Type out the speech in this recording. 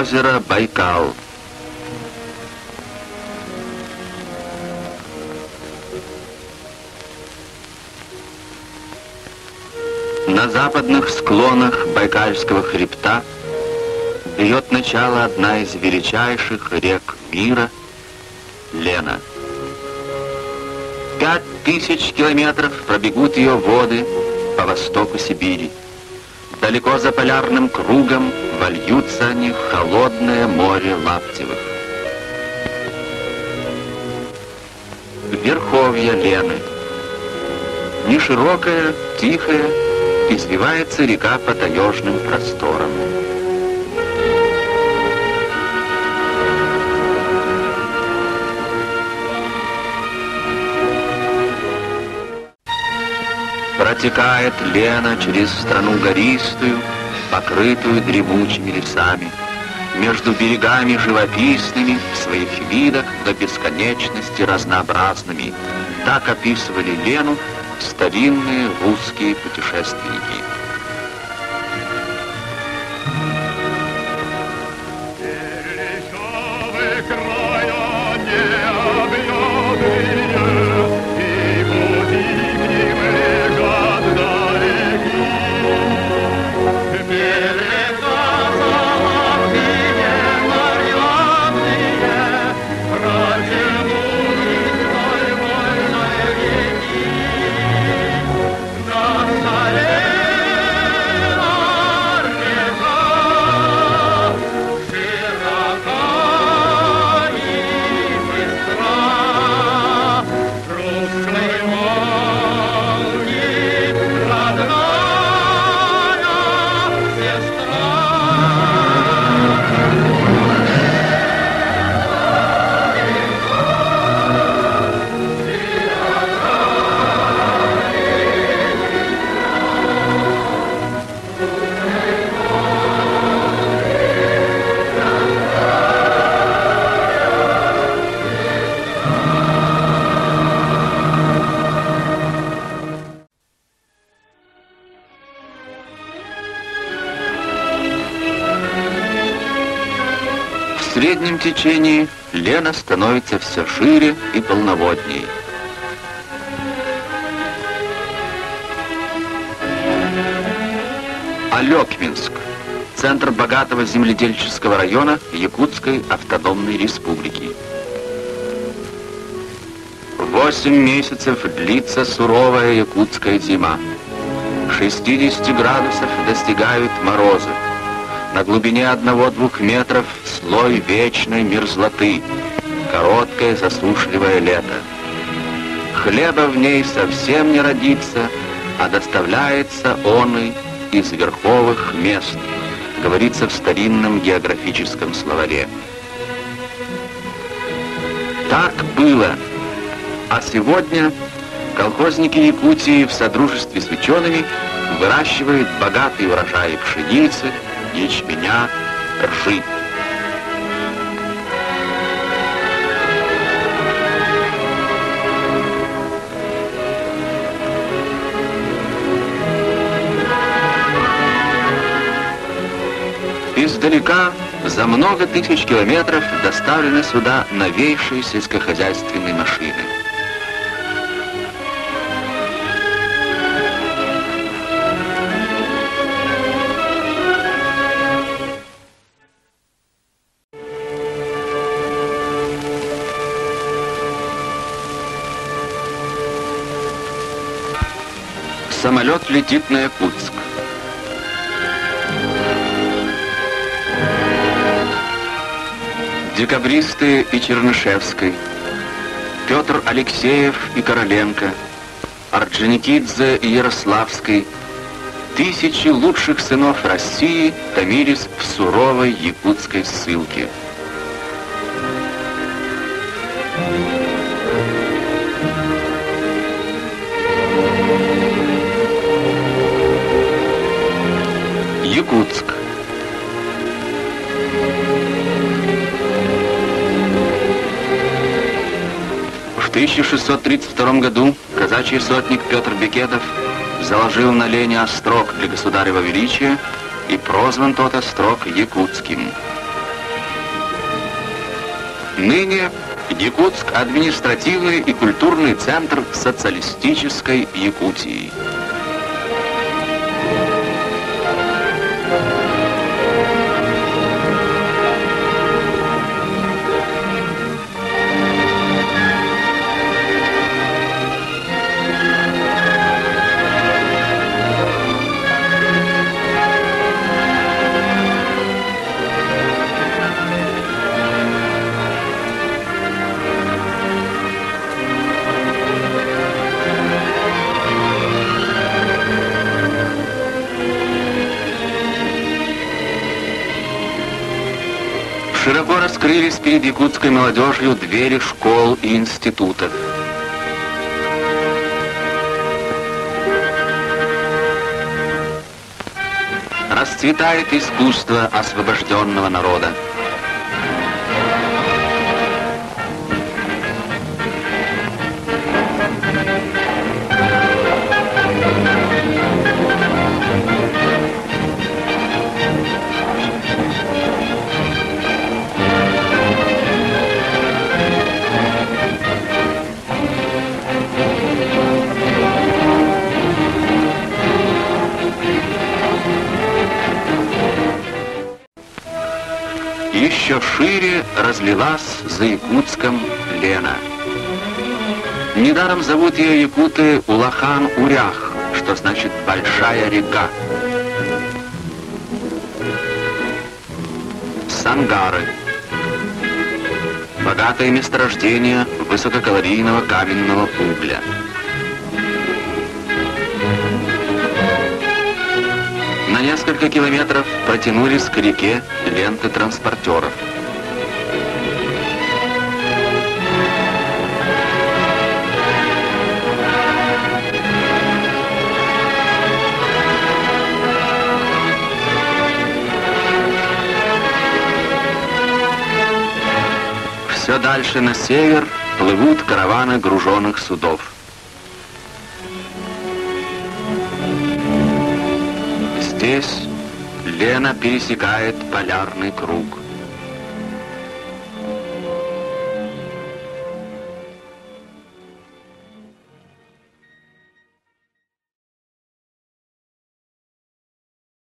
озеро Байкал. На западных склонах Байкальского хребта берет начало одна из величайших рек мира — Лена. 5000 километров пробегут ее воды по востоку Сибири. Далеко за полярным кругом вольются они в холодное море Лаптевых. Верховье Лены. Неширокая, тихая, извивается река по таежным просторам. Протекает Лена через страну гористую, покрытую дремучими лесами, между берегами живописными, в своих видах до бесконечности разнообразными. Так описывали Лену старинные русские путешественники. В среднем течении Лена становится все шире и полноводнее. Алекминск — центр богатого земледельческого района Якутской автономной республики. 8 месяцев длится суровая якутская зима. 60 градусов достигают морозы. На глубине 1-2 метров слой вечной мерзлоты, короткое засушливое лето. Хлеба в ней совсем не родится, а доставляется он и из верховых мест, говорится в старинном географическом словаре. Так было, а сегодня колхозники Якутии в содружестве с учеными выращивают богатые урожаи пшеницы, ячменя, ржи. Издалека за много тысяч километров доставлены сюда новейшие сельскохозяйственные машины. Самолет летит на Якутск. Декабристы и Чернышевский, Петр Алексеев и Короленко, Орджоникидзе и Ярославский, тысячи лучших сынов России томились в суровой якутской ссылке. Якутск. В 1632 году казачий сотник Петр Бекетов заложил на Лене острог для государева величия, и прозван тот острог Якутским. Ныне Якутск — административный и культурный центр социалистической Якутии. Широко раскрылись перед якутской молодежью двери школ и институтов. Расцветает искусство освобожденного народа. Еще шире разлилась за Якутском Лена. Недаром зовут ее якуты Улахан-Урях, что значит «большая река». Сангары. Богатое месторождение высококалорийного каменного угля. На несколько километров протянулись к реке ленты транспортеров. Все дальше на север плывут караваны груженных судов. Здесь Лена пересекает полярный круг.